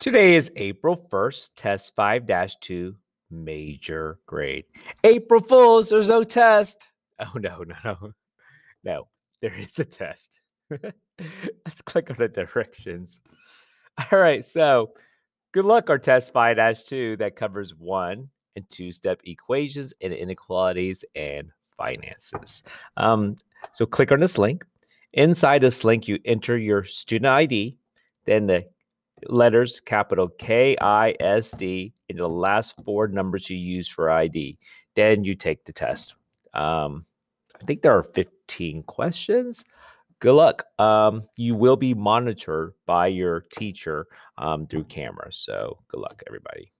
Today is April 1st, test 5-2, major grade. April Fools, there's no test. Oh, no. No, there is a test. Let's click on the directions. All right, so good luck our test 5-2 that covers 1 and 2-step equations and inequalities and finances. So click on this link. Inside this link, you enter your student ID, then the letters capital KISD and the last 4 numbers you use for ID. Then you take the test. I think there are 15 questions. Good luck. You will be monitored by your teacher through camera. So good luck, everybody.